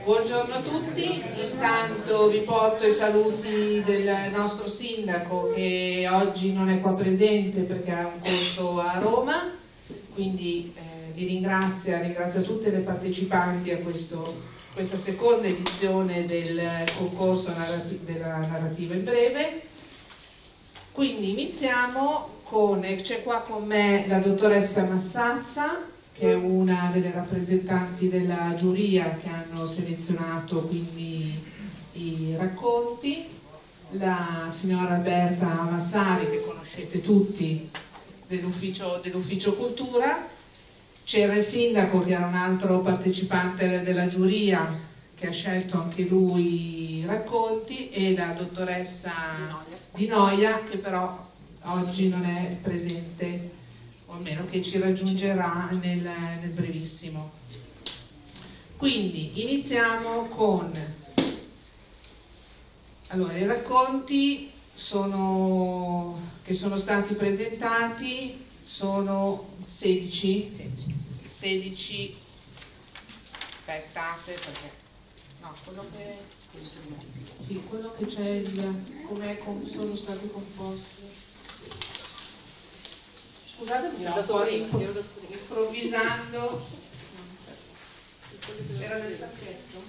Buongiorno a tutti, intanto vi porto i saluti del nostro sindaco che oggi non è qua presente perché ha un corso a Roma, quindi vi ringrazio tutte le partecipanti a questa seconda edizione del concorso della narrativa in breve. Quindi iniziamo c'è qua con me la dottoressa Massazza, che è una delle rappresentanti della giuria che hanno selezionato quindi i racconti, la signora Alberta Massari, che conoscete tutti, dell'ufficio cultura, c'era il sindaco che era un altro partecipante della giuria che ha scelto anche lui i racconti, e la dottoressa Di Noia, che però oggi non è presente, o almeno che ci raggiungerà nel brevissimo. Quindi iniziamo con i racconti che sono stati presentati, sono 16. Aspettate, perché no, quello che c'è, come sono stati composti. Scusate, improvvisando. Era nel sacchetto?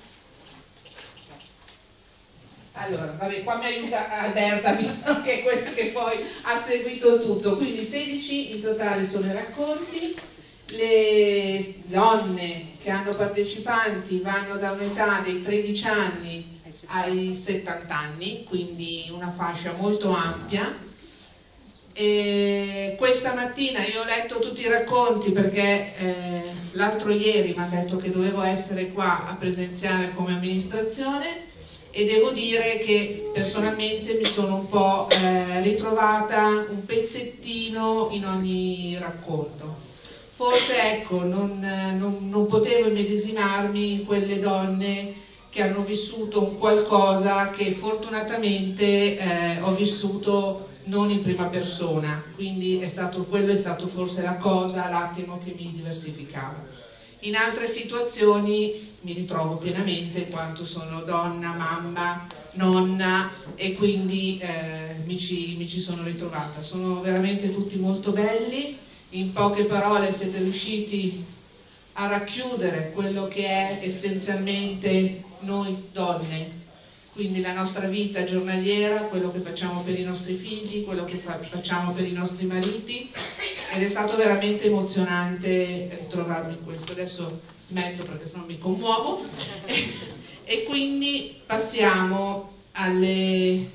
Allora, vabbè, qua mi aiuta Alberta, visto che è quella che poi ha seguito tutto. Quindi 16 in totale sono i racconti. Le donne che hanno partecipanti vanno da un'età dei 13 anni ai 70 anni, quindi una fascia molto ampia. E questa mattina io ho letto tutti i racconti perché l'altro ieri mi hanno detto che dovevo essere qua a presenziare come amministrazione, e devo dire che personalmente mi sono un po' ritrovata un pezzettino in ogni racconto. Forse ecco, non potevo immedesimarmi in quelle donne che hanno vissuto un qualcosa che fortunatamente ho vissuto non in prima persona, quindi quello è stato forse l'attimo che mi diversificava. In altre situazioni mi ritrovo pienamente in quanto sono donna, mamma, nonna, e quindi mi ci sono ritrovata. Sono veramente tutti molto belli. In poche parole siete riusciti a racchiudere quello che è essenzialmente noi donne, quindi la nostra vita giornaliera, quello che facciamo per i nostri figli, quello che facciamo per i nostri mariti, ed è stato veramente emozionante ritrovarmi in questo. Adesso smetto perché sennò mi commuovo e quindi passiamo alle...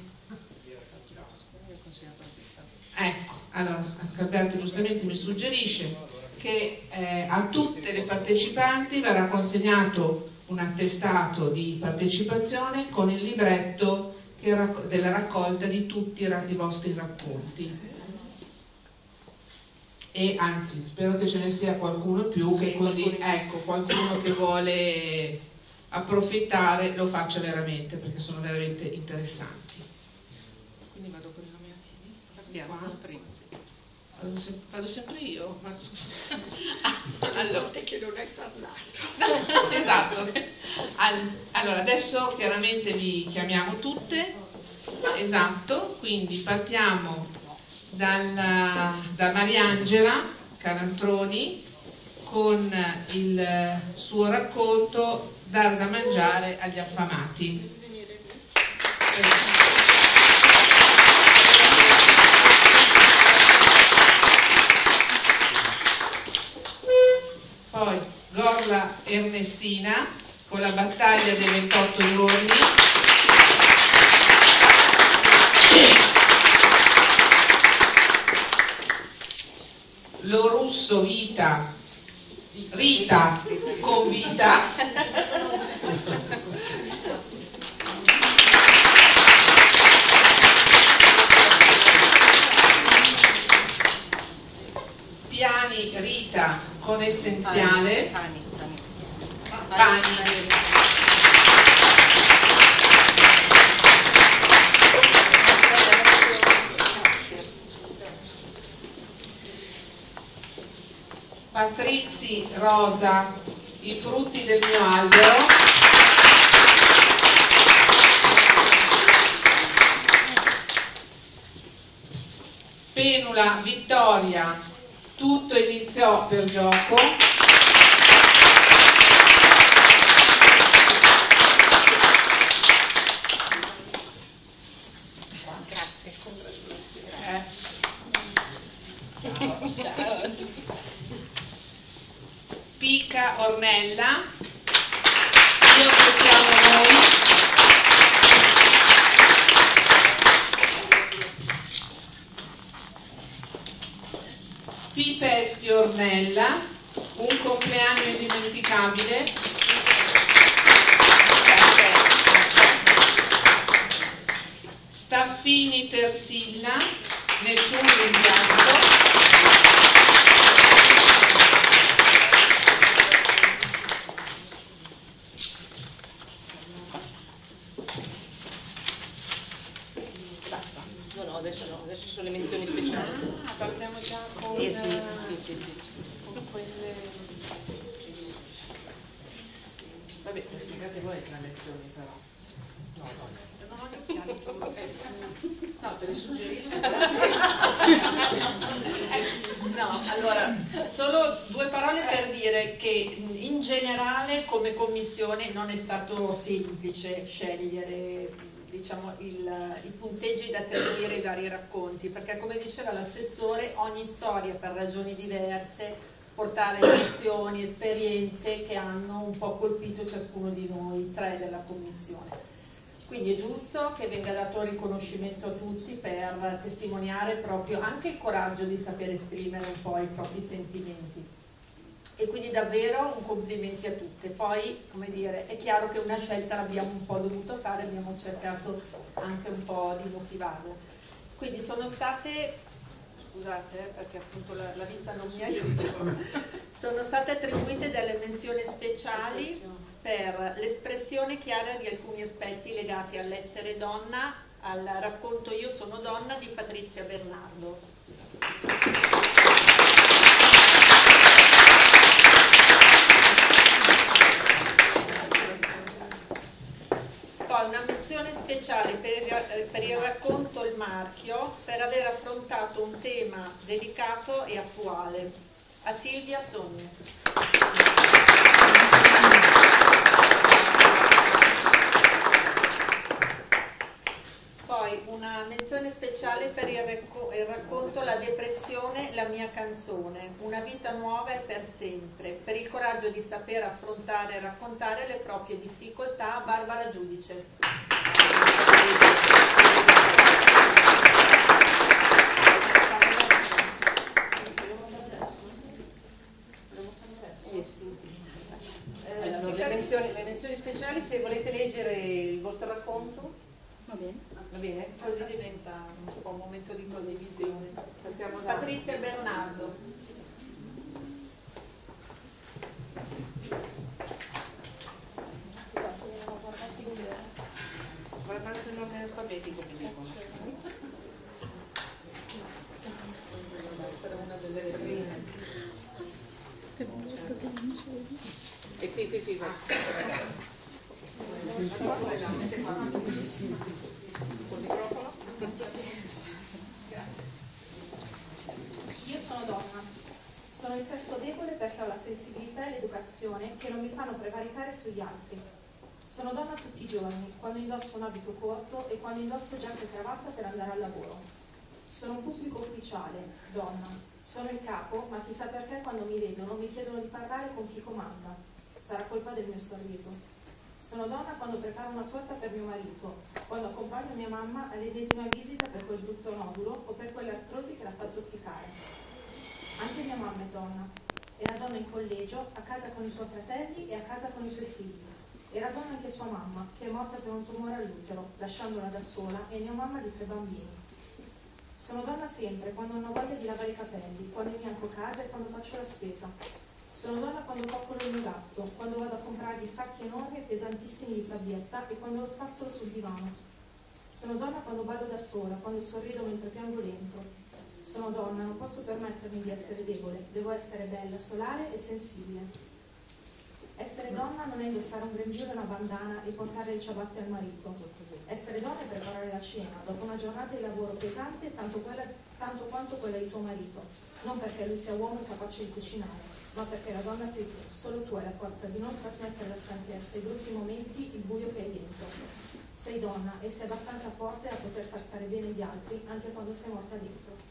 Ecco, allora Alberto giustamente mi suggerisce che a tutte le partecipanti verrà consegnato un attestato di partecipazione con il libretto della raccolta di tutti i vostri racconti, e anzi spero che ce ne sia qualcuno più, che così ecco, qualcuno che vuole approfittare lo faccia veramente, perché sono veramente interessanti. Quindi vado con i nominativi, partiamo dal primo. Vado sempre io? Allora, che non hai parlato. Esatto. Allora, adesso chiaramente vi chiamiamo tutte. Esatto, quindi partiamo da Mariangela Calantroni con il suo racconto Dare da mangiare agli affamati. Poi Gorla Ernestina con La battaglia dei 28 giorni. Lo Russo Rita con Vita. Piani Rita con Essenziale. Pani. Patrizi Rosa, I frutti del mio albero. Allora, Vittoria, tutto iniziò per gioco. Pica Ornella, io che siamo noi. Pipesti Ornella, un compleanno indimenticabile. Staffini Tersilla, nessun rimpianto. Adesso ci sono le menzioni speciali. Partiamo già con sì. con quelle. Vabbè, spiegate voi le menzioni però. No, te le suggerisco. No, allora, solo due parole per dire che in generale come commissione non è stato semplice scegliere, diciamo, i punteggi da attribuire ai vari racconti, perché come diceva l'assessore, ogni storia per ragioni diverse portava emozioni, esperienze che hanno un po' colpito ciascuno di noi, tre della commissione. Quindi è giusto che venga dato un riconoscimento a tutti per testimoniare proprio anche il coraggio di saper esprimere un po' i propri sentimenti. E quindi davvero un complimenti a tutte. Poi, come dire, è chiaro che una scelta l'abbiamo un po' dovuto fare, abbiamo cercato anche un po' di motivarla. Quindi sono state, scusate perché appunto la vista non mi aiuta, sono state attribuite delle menzioni speciali per l'espressione chiara di alcuni aspetti legati all'essere donna, al racconto Io sono donna di Patrizia Bernardo. Poi una menzione speciale per il racconto Il Marchio, per aver affrontato un tema delicato e attuale, a Silvia Sogni. Poi una menzione speciale per il racconto La depressione, la mia canzone, una vita nuova e per sempre, per il coraggio di saper affrontare e raccontare le proprie difficoltà, Barbara Giudice. Allora, le menzioni speciali, se volete leggere il vostro racconto. Va bene. Va bene? Così diventa un po' un momento di condivisione. Patrizia Bernardo. Guardate il nome alfabetico, mi dicono. Deve essere una delle prime. E qui. Io sono donna, sono il sesso debole perché ho la sensibilità e l'educazione che non mi fanno prevaricare sugli altri. Sono donna tutti i giorni, quando indosso un abito corto e quando indosso giacca e cravatta per andare al lavoro. Sono un pubblico ufficiale, donna. Sono il capo, ma chissà perché quando mi vedono mi chiedono di parlare con chi comanda. Sarà colpa del mio sorriso. Sono donna quando preparo una torta per mio marito, quando accompagno mia mamma all'ennesima visita per quel brutto nodulo o per quelle artrosi che la fa zoppicare. Anche mia mamma è donna. Era donna in collegio, a casa con i suoi fratelli e a casa con i suoi figli. Era donna anche sua mamma, che è morta per un tumore all'utero, lasciandola da sola e mia mamma di 3 bambini. Sono donna sempre quando non ho voglia di lavare i capelli, quando imbianco casa e quando faccio la spesa. Sono donna quando coccolo il mio gatto, quando vado a comprargli sacchi enormi e pesantissimi di sabbietta e quando lo spazzolo sul divano. Sono donna quando ballo da sola, quando sorrido mentre piango dentro. Sono donna, non posso permettermi di essere debole, devo essere bella, solare e sensibile. Essere donna non è indossare un grembiule e una bandana e portare le ciabatte al marito. Essere donna è preparare la cena dopo una giornata di lavoro pesante tanto quanto quella di tuo marito, non perché lui sia uomo e capace di cucinare, ma perché la donna sei tu. Solo tu hai la forza di non trasmettere la stanchezza, i brutti momenti, il buio che hai dentro. Sei donna e sei abbastanza forte da poter far stare bene gli altri anche quando sei morta dentro.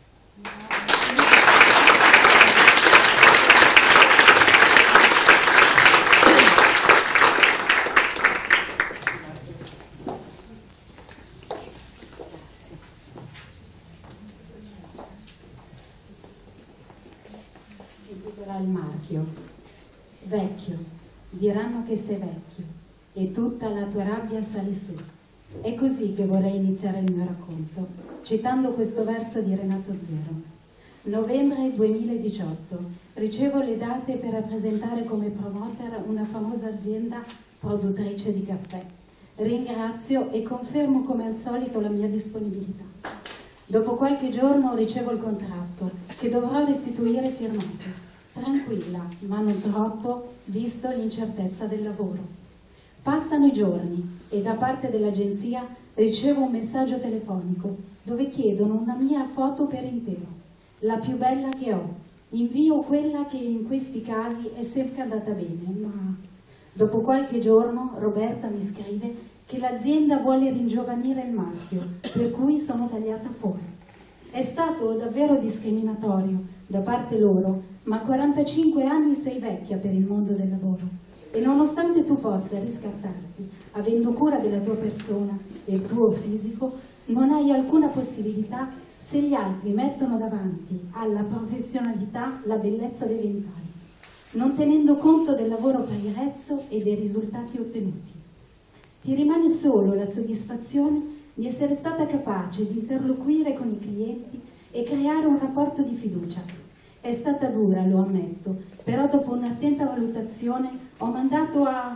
Si intitola Il marchio. Vecchio, diranno che sei vecchio e tutta la tua rabbia sale su. È così che vorrei iniziare il mio racconto, citando questo verso di Renato Zero. Novembre 2018. Ricevo le date per rappresentare come promoter una famosa azienda produttrice di caffè. Ringrazio e confermo come al solito la mia disponibilità. Dopo qualche giorno ricevo il contratto che dovrò restituire firmato. Tranquilla, ma non troppo, visto l'incertezza del lavoro. Passano i giorni e da parte dell'agenzia ricevo un messaggio telefonico dove chiedono una mia foto per intero, la più bella che ho. Invio quella che in questi casi è sempre andata bene, ma dopo qualche giorno Roberta mi scrive che l'azienda vuole ringiovanire il marchio, per cui sono tagliata fuori. È stato davvero discriminatorio da parte loro, ma a 45 anni sei vecchia per il mondo del lavoro. E nonostante tu possa riscattarti, avendo cura della tua persona e il tuo fisico, non hai alcuna possibilità se gli altri mettono davanti alla professionalità la bellezza dei vent'anni, non tenendo conto del lavoro pregresso e dei risultati ottenuti. Ti rimane solo la soddisfazione di essere stata capace di interloquire con i clienti e creare un rapporto di fiducia. È stata dura, lo ammetto, però dopo un'attenta valutazione ho mandato a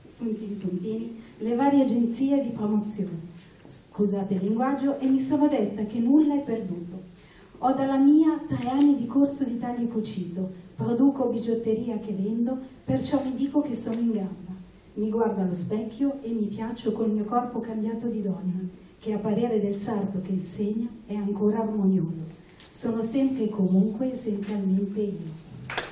le varie agenzie di promozione, scusate il linguaggio, e mi sono detta che nulla è perduto. Ho dalla mia 3 anni di corso di taglio e cucito, produco bigiotteria che vendo, perciò mi dico che sono in gamba. Mi guardo allo specchio e mi piaccio col mio corpo cambiato di donna, che a parere del sarto che insegna è ancora armonioso. Sono sempre e comunque essenzialmente io.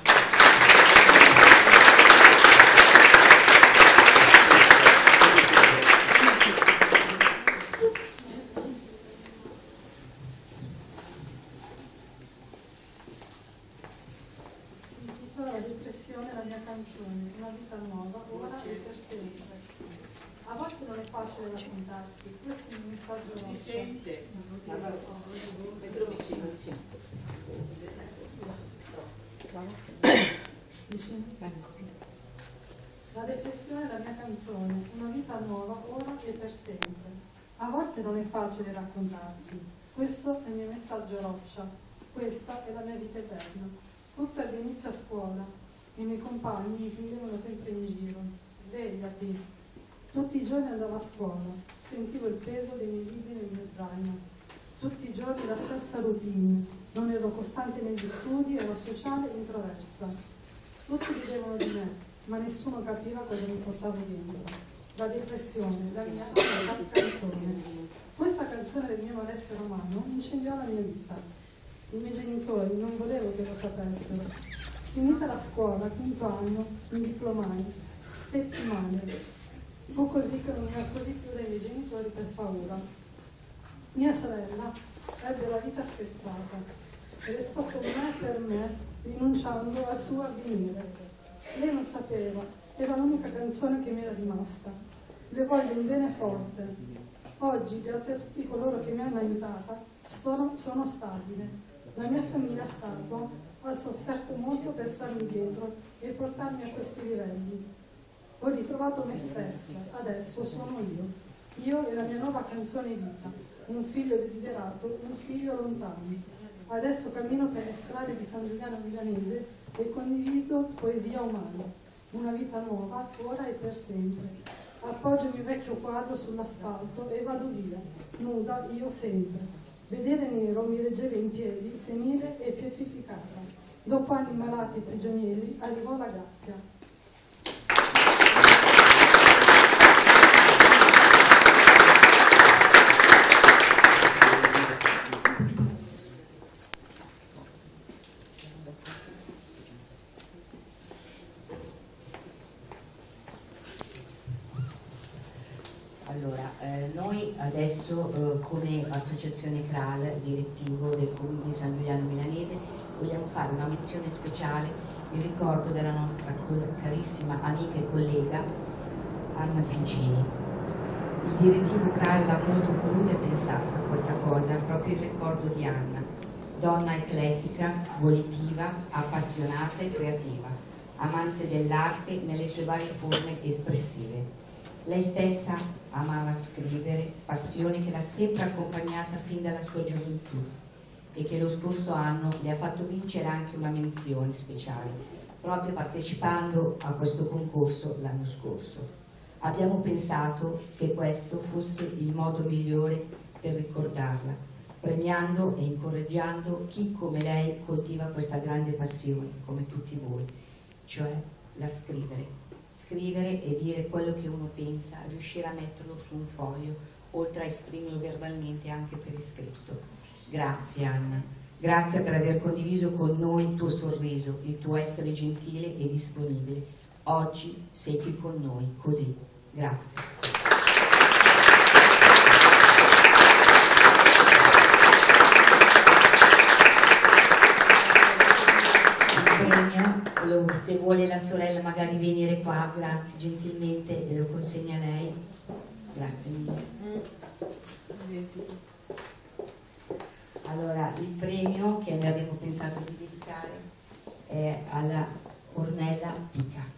La depressione, la mia canzone, una vita nuova, ora e per sempre. A volte non è facile raccontarsi, questo è un messaggio si sente. La depressione, la mia canzone, una vita nuova, ora e per sempre. A volte non è facile raccontarsi, questo è il mio messaggio roccia, questa è la mia vita eterna. Tutto ebbe inizio a scuola, i miei compagni mi prendevano sempre in giro. Svegliati. Tutti i giorni andavo a scuola, sentivo il peso dei miei libri nel mio zaino. Tutti i giorni la stessa routine, non ero costante negli studi, ero sociale e introversa. Tutti ridevano di me, ma nessuno capiva cosa mi portavo dentro. La depressione, la mia canzone. Questa canzone del mio malessere umano incendiò la mia vita. I miei genitori non volevo che lo sapessero. Finita la scuola, 5º anno, mi diplomai. Stetti male. Fu così che non mi nascosi più dai miei genitori per paura. Mia sorella ebbe la vita spezzata e restò con me per me, rinunciando al suo avvenire. Lei non sapeva, era l'unica canzone che mi era rimasta. Le voglio un bene forte. Oggi, grazie a tutti coloro che mi hanno aiutata, sono stabile. La mia famiglia statua ha sofferto molto per starmi dietro e portarmi a questi livelli. Ho ritrovato me stessa, adesso sono io e la mia nuova canzone vita, un figlio desiderato, un figlio lontano. Adesso cammino per le strade di San Giuliano Milanese e condivido poesia umana, una vita nuova, ora e per sempre. Appoggio il mio vecchio quadro sull'asfalto e vado via, nuda io sempre. Vedere nero mi reggeva in piedi, senile e pietrificata. Dopo anni malati e prigionieri arrivò la grazia. Allora, noi adesso come associazione CRAL, direttivo del Comune di San Giuliano Milanese, vogliamo fare una menzione speciale in ricordo della nostra carissima amica e collega Anna Figini. Il direttivo CRAL l'ha molto voluta e pensata questa cosa, proprio in ricordo di Anna, donna eclettica, volitiva, appassionata e creativa, amante dell'arte nelle sue varie forme espressive. Lei stessa amava scrivere, passione che l'ha sempre accompagnata fin dalla sua gioventù e che lo scorso anno le ha fatto vincere anche una menzione speciale, proprio partecipando a questo concorso l'anno scorso. Abbiamo pensato che questo fosse il modo migliore per ricordarla, premiando e incoraggiando chi come lei coltiva questa grande passione, come tutti voi, cioè la scrivere. Scrivere e dire quello che uno pensa, riuscire a metterlo su un foglio, oltre a esprimerlo verbalmente anche per iscritto. Grazie Anna, grazie per aver condiviso con noi il tuo sorriso, il tuo essere gentile e disponibile. Oggi sei qui con noi, così. Grazie. Se vuole la sorella magari venire qua, grazie gentilmente, e lo consegna a lei. Grazie mille. Allora, il premio che noi abbiamo pensato di dedicare è alla Ornella Pica.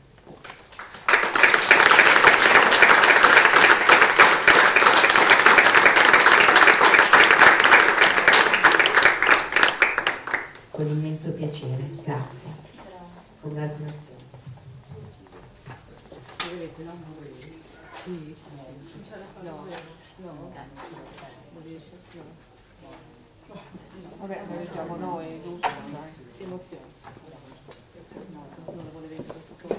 Con immenso piacere, grazie. Congratulazioni. Volete, no? Sì, sì, sì. No, no, non riesce più. Vabbè, lo leggiamo noi, giusto? Dai, si emoziona. No, non lo vuole leggere tutto.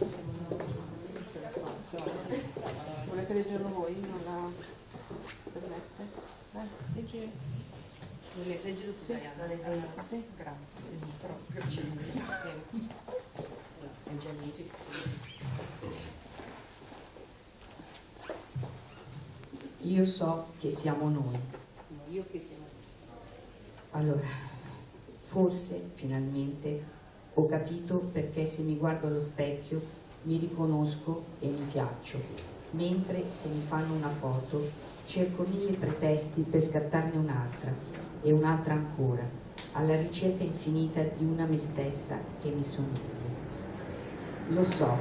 Volete leggerlo voi? Non la permette? Leggi. Leggilo tu, Diana. Sì, grazie. Proprio. Io so che siamo noi. Io che siamo noi. Allora, forse finalmente ho capito perché se mi guardo allo specchio mi riconosco e mi piaccio, mentre se mi fanno una foto cerco 1000 pretesti per scattarne un'altra e un'altra ancora, alla ricerca infinita di una me stessa che mi somiglia. Lo so,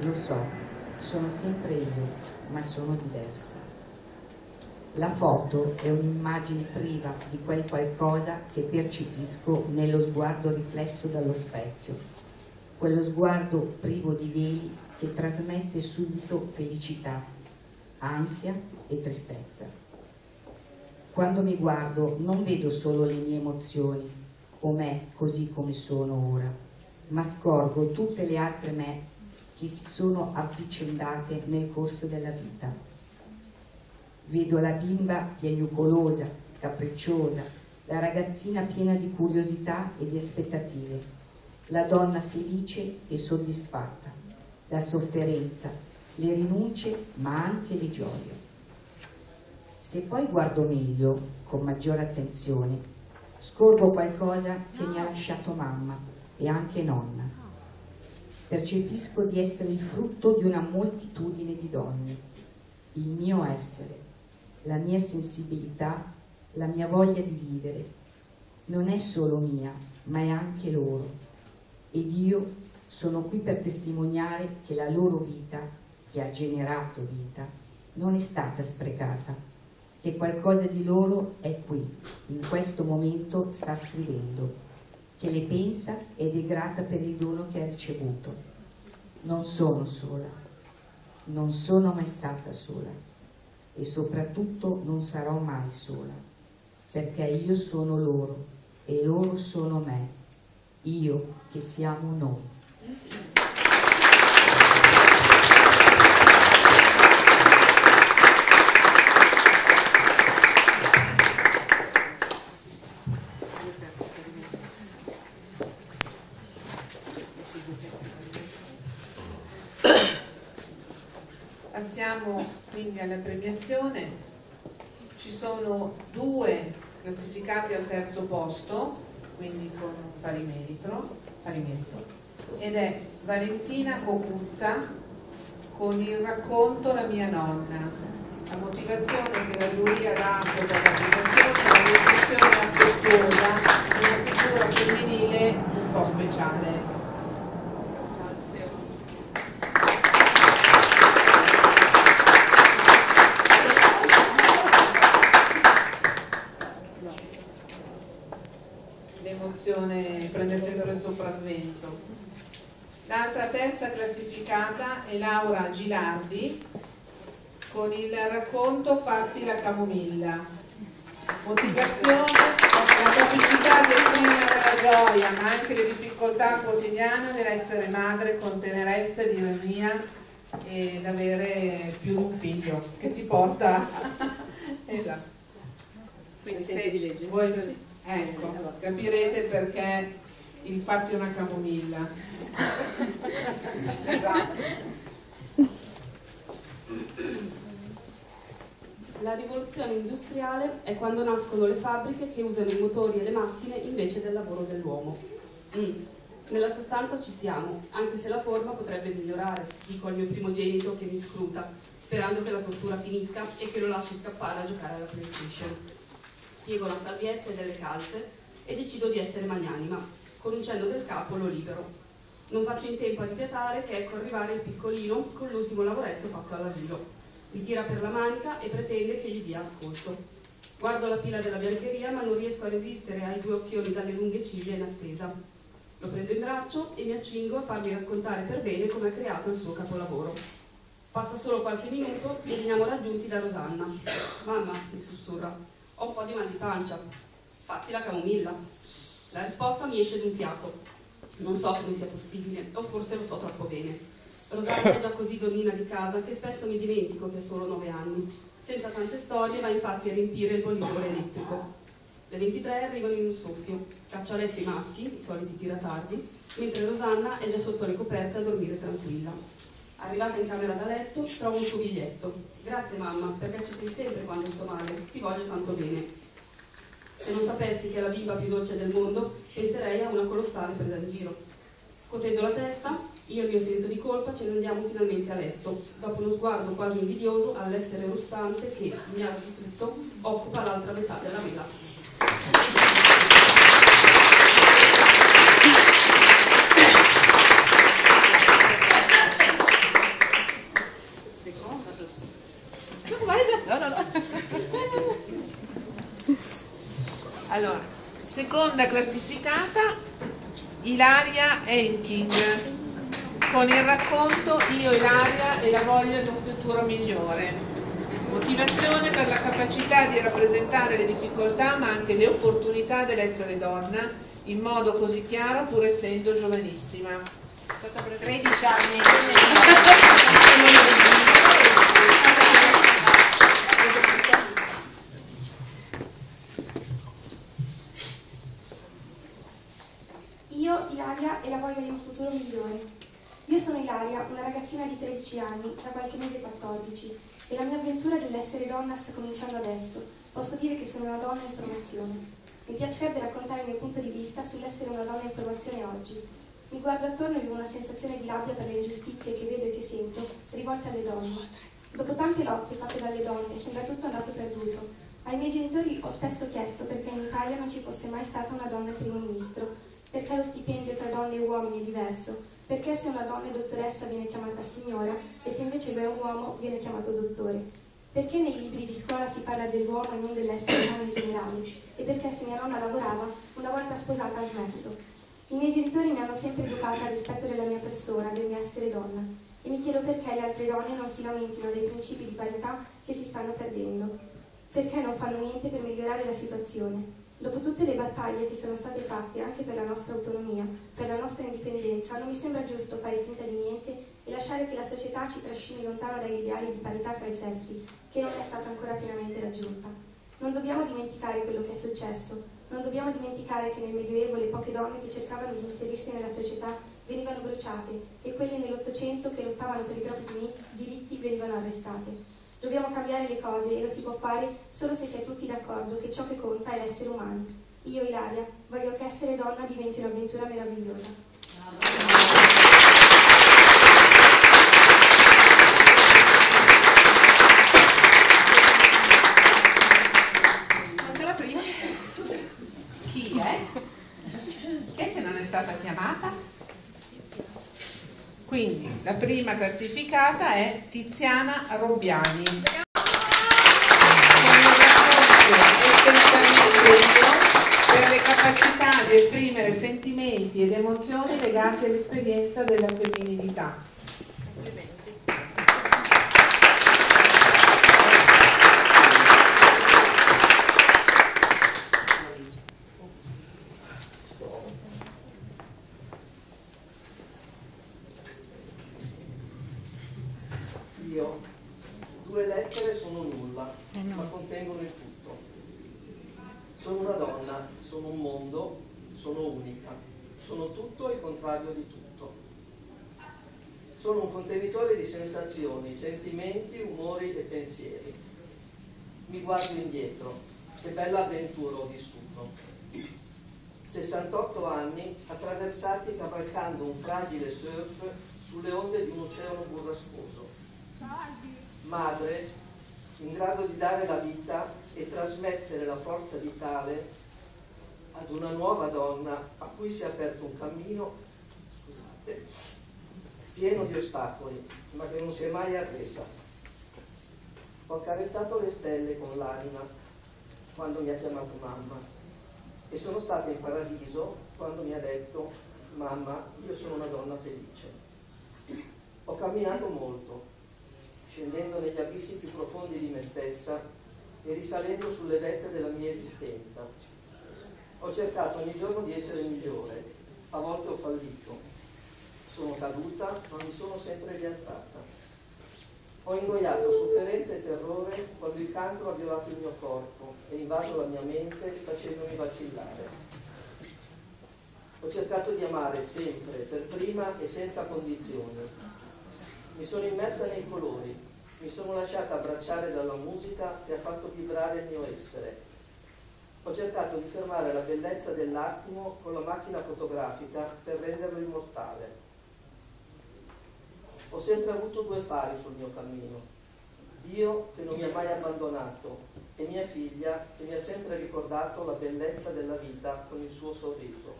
sono sempre io, ma sono diversa. La foto è un'immagine priva di quel qualcosa che percepisco nello sguardo riflesso dallo specchio, quello sguardo privo di veli che trasmette subito felicità, ansia e tristezza. Quando mi guardo non vedo solo le mie emozioni o me così come sono ora, ma scorgo tutte le altre me che si sono avvicendate nel corso della vita. Vedo la bimba piagnucolosa, capricciosa, la ragazzina piena di curiosità e di aspettative, la donna felice e soddisfatta, la sofferenza, le rinunce ma anche le gioie. Se poi guardo meglio, con maggiore attenzione, scorgo qualcosa che mi ha lasciato mamma e anche nonna. Percepisco di essere il frutto di una moltitudine di donne, il mio essere, la mia sensibilità, la mia voglia di vivere, non è solo mia, ma è anche loro. Ed io sono qui per testimoniare che la loro vita, che ha generato vita, non è stata sprecata, che qualcosa di loro è qui, in questo momento sta scrivendo, che le pensa ed è grata per il dono che ha ricevuto. Non sono sola, non sono mai stata sola e soprattutto non sarò mai sola, perché io sono loro e loro sono me, io che siamo noi. Passiamo quindi alla premiazione. Ci sono 2 classificati al terzo posto, quindi con pari merito, ed è Valentina Cocuzza con il racconto La mia nonna. La motivazione che la giuria ha dato per la premiazione è la descrizione affettuosa di una figura femminile un po' speciale. L'emozione prende sempre il sopravvento. L'altra terza classificata è Laura Gilardi con il racconto Fatti la camomilla. Motivazione: la capacità di esprimere la gioia ma anche le difficoltà quotidiane dell'essere madre con tenerezza ed ironia ed avere più di un figlio che ti porta esatto. Quindi se voi ecco, capirete perché il Fatti una camomilla. Esatto. La rivoluzione industriale è quando nascono le fabbriche che usano i motori e le macchine invece del lavoro dell'uomo. Nella sostanza ci siamo, anche se la forma potrebbe migliorare, dico al mio primogenito che mi scruta, sperando che la tortura finisca e che lo lasci scappare a giocare alla PlayStation. Piego una salvietta e delle calze e decido di essere magnanima. Con un cenno del capo lo libero. Non faccio in tempo a rifiatare che ecco arrivare il piccolino con l'ultimo lavoretto fatto all'asilo. Mi tira per la manica e pretende che gli dia ascolto. Guardo la pila della biancheria ma non riesco a resistere ai 2 occhioni dalle lunghe ciglia in attesa. Lo prendo in braccio e mi accingo a farmi raccontare per bene come ha creato il suo capolavoro. Passa solo qualche minuto e veniamo raggiunti da Rosanna. Mamma, mi sussurra, ho un po' di mal di pancia. Fatti la camomilla. La risposta mi esce d'un fiato. Non so come sia possibile, o forse lo so troppo bene. Rosanna è già così donnina di casa che spesso mi dimentico che ha solo 9 anni. Senza tante storie va infatti a riempire il bollitore elettrico. Le 23 arrivano in un soffio, caccia a letto i maschi, i soliti tiratardi, mentre Rosanna è già sotto le coperte a dormire tranquilla. Arrivata in camera da letto, trovo un suo biglietto. Grazie mamma, perché ci sei sempre quando sto male, ti voglio tanto bene. Se non sapessi che è la bimba più dolce del mondo, penserei a una colossale presa in giro. Scotendo la testa, io e il mio senso di colpa ce ne andiamo finalmente a letto, dopo uno sguardo quasi invidioso all'essere russante che, ignaro di tutto, occupa l'altra metà della vela. Allora, seconda classificata Ilaria Henking con il racconto Io, Ilaria e la voglia di un futuro migliore. Motivazione per la capacità di rappresentare le difficoltà ma anche le opportunità dell'essere donna in modo così chiaro pur essendo giovanissima. 13 anni. Io, Ilaria e la voglia di un futuro migliore. Io sono Ilaria, una ragazzina di 13 anni, tra qualche mese 14, e la mia avventura dell'essere donna sta cominciando adesso. Posso dire che sono una donna in formazione. Mi piacerebbe raccontare il mio punto di vista sull'essere una donna in formazione oggi. Mi guardo attorno e vivo una sensazione di rabbia per le ingiustizie che vedo e che sento rivolte alle donne. Dopo tante lotte fatte dalle donne sembra tutto andato perduto. Ai miei genitori ho spesso chiesto perché in Italia non ci fosse mai stata una donna primo ministro. Perché lo stipendio tra donne e uomini è diverso? Perché se una donna è dottoressa viene chiamata signora e se invece lui è un uomo viene chiamato dottore? Perché nei libri di scuola si parla dell'uomo e non dell'essere umano in generale? E perché se mia nonna lavorava, una volta sposata ha smesso? I miei genitori mi hanno sempre educata al rispetto della mia persona, del mio essere donna. E mi chiedo perché le altre donne non si lamentino dei principi di parità che si stanno perdendo. Perché non fanno niente per migliorare la situazione? Dopo tutte le battaglie che sono state fatte anche per la nostra autonomia, per la nostra indipendenza, non mi sembra giusto fare finta di niente e lasciare che la società ci trascini lontano dagli ideali di parità fra i sessi, che non è stata ancora pienamente raggiunta. Non dobbiamo dimenticare quello che è successo, non dobbiamo dimenticare che nel Medioevo le poche donne che cercavano di inserirsi nella società venivano bruciate e quelle nell'Ottocento che lottavano per i propri diritti venivano arrestate. Dobbiamo cambiare le cose e lo si può fare solo se si è tutti d'accordo che ciò che conta è l'essere umano. Io, Ilaria, voglio che essere donna diventi un'avventura meravigliosa. Ancora prima? Chi è? Chi è che non è stata chiamata? Quindi la prima classificata è Tiziana Robbiani. Per le capacità di esprimere sentimenti ed emozioni legati all'esperienza della femminilità. Io, 2 lettere sono nulla, ma contengono il tutto. Sono una donna, sono un mondo, sono unica, sono tutto e il contrario di tutto. Sono un contenitore di sensazioni, sentimenti, umori e pensieri. Mi guardo indietro, che bella avventura ho vissuto. 68 anni attraversati cavalcando un fragile surf sulle onde di un oceano burrascoso. Madre, in grado di dare la vita e trasmettere la forza vitale ad una nuova donna a cui si è aperto un cammino, scusate, pieno di ostacoli, ma che non si è mai arresa. Ho accarezzato le stelle con l'anima quando mi ha chiamato mamma e sono stata in paradiso quando mi ha detto: mamma, io sono una donna felice. Ho camminato molto, scendendo negli abissi più profondi di me stessa e risalendo sulle vette della mia esistenza. Ho cercato ogni giorno di essere migliore, a volte ho fallito. Sono caduta, ma mi sono sempre rialzata. Ho ingoiato sofferenza e terrore quando il cancro ha violato il mio corpo e invaso la mia mente facendomi vacillare. Ho cercato di amare sempre, per prima e senza condizioni. Mi sono immersa nei colori, mi sono lasciata abbracciare dalla musica che ha fatto vibrare il mio essere. Ho cercato di fermare la bellezza dell'attimo con la macchina fotografica per renderlo immortale. Ho sempre avuto 2 fari sul mio cammino: Dio, che non mi ha mai abbandonato, e mia figlia, che mi ha sempre ricordato la bellezza della vita con il suo sorriso.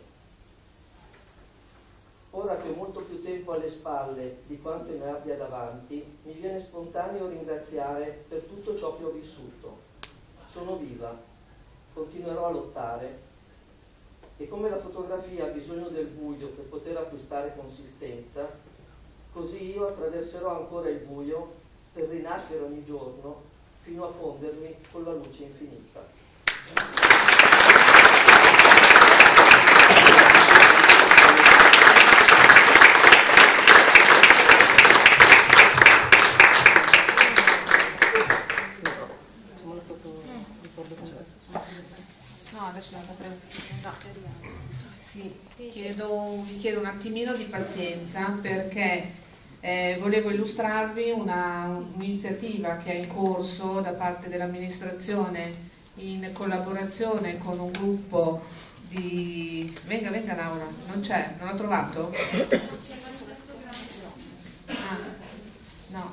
Ora che ho molto più tempo alle spalle di quanto ne abbia davanti, mi viene spontaneo ringraziare per tutto ciò che ho vissuto. Sono viva, continuerò a lottare e come la fotografia ha bisogno del buio per poter acquistare consistenza, così io attraverserò ancora il buio per rinascere ogni giorno fino a fondermi con la luce infinita. No, adesso la prendo. No. Sì, vi chiedo un attimino di pazienza perché volevo illustrarvi un'iniziativa che è in corso da parte dell'amministrazione in collaborazione con un gruppo di... Venga Laura, non c'è? Non l'ha trovato? No,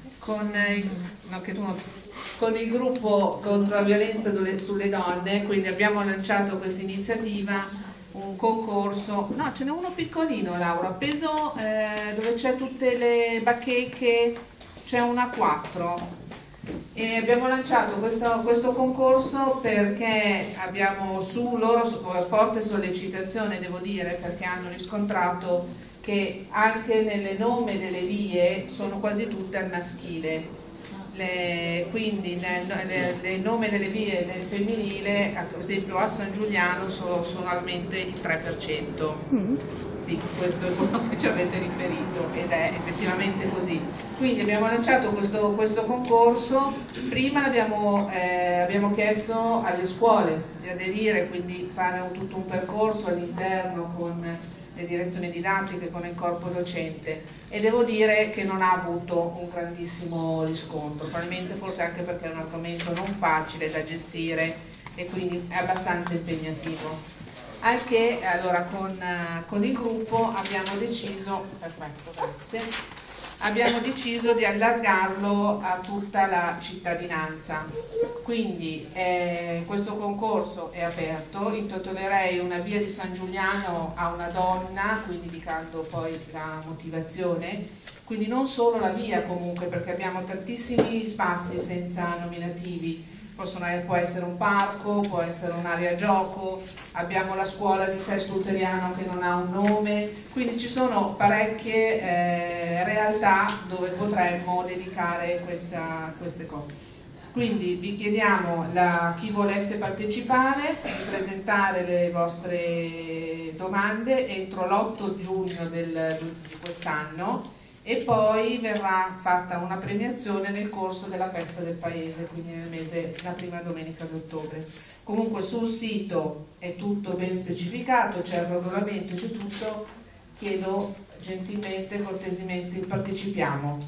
con il gruppo contro la violenza sulle donne, quindi abbiamo lanciato questa iniziativa, un concorso, no ce n'è uno piccolino Laura, appeso dove c'è tutte le bacheche, c'è una 4 e abbiamo lanciato questo concorso perché abbiamo su loro forte sollecitazione, devo dire, perché hanno riscontrato che anche nelle nome delle vie sono quasi tutte al maschile. Quindi nel nome delle vie nel femminile, ad esempio a San Giuliano sono solamente il 3%. Sì, questo è quello che ci avete riferito ed è effettivamente così. Quindi abbiamo lanciato questo concorso, prima abbiamo chiesto alle scuole di aderire, quindi fare tutto un percorso all'interno con le direzioni didattiche, con il corpo docente, e devo dire che non ha avuto un grandissimo riscontro, probabilmente forse anche perché è un argomento non facile da gestire e quindi è abbastanza impegnativo. Anche allora con il gruppo abbiamo deciso, perfetto, grazie, abbiamo deciso di allargarlo a tutta la cittadinanza. Quindi questo concorso è aperto, intitolerei Una via di San Giuliano a una donna, quindi indicando poi la motivazione, quindi non solo la via comunque, perché abbiamo tantissimi spazi senza nominativi. Può essere un parco, può essere un'area gioco, abbiamo la scuola di Sesto Luteriano che non ha un nome, quindi ci sono parecchie realtà dove potremmo dedicare queste cose. Quindi vi chiediamo chi volesse partecipare di presentare le vostre domande entro l'8 giugno di quest'anno, e poi verrà fatta una premiazione nel corso della festa del paese, quindi la prima domenica di ottobre. Comunque sul sito è tutto ben specificato, c'è il regolamento, c'è tutto. Chiedo gentilmente, cortesemente, partecipiamo.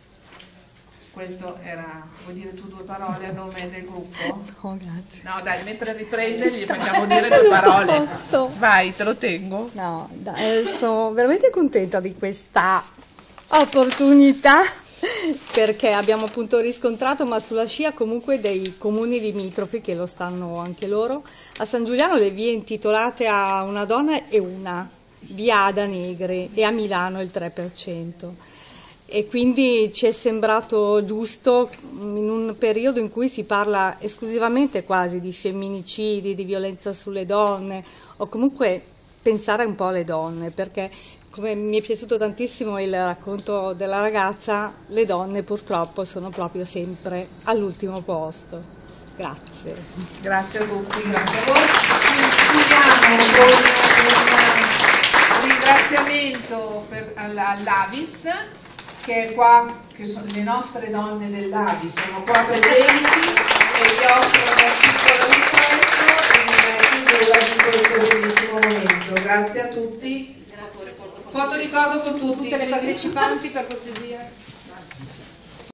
Questo era, vuoi dire tu due parole a nome del gruppo? No, grazie. No, dai, mentre riprende gli facciamo dire due parole. Non posso. Vai, te lo tengo. No, sono veramente contenta di questa opportunità, perché abbiamo appunto riscontrato, ma sulla scia comunque, dei comuni limitrofi che lo stanno anche loro. A San Giuliano le vie intitolate a una donna e una, via Ada Negri, e a Milano il 3%. E quindi ci è sembrato giusto, in un periodo in cui si parla esclusivamente quasi di femminicidi, di violenza sulle donne, o comunque pensare un po' alle donne, perché come mi è piaciuto tantissimo il racconto della ragazza, le donne purtroppo sono proprio sempre all'ultimo posto. Grazie. Grazie a tutti, grazie a voi. Chiudiamo con un ringraziamento all'Avis, che è qua, che sono le nostre donne dell'Avis, sono qua presenti e vi offrono un piccolo riflesso in chiusura di questo bellissimo momento. Grazie a tutti. Foto ricordo con tutti. Tutte le partecipanti, per cortesia.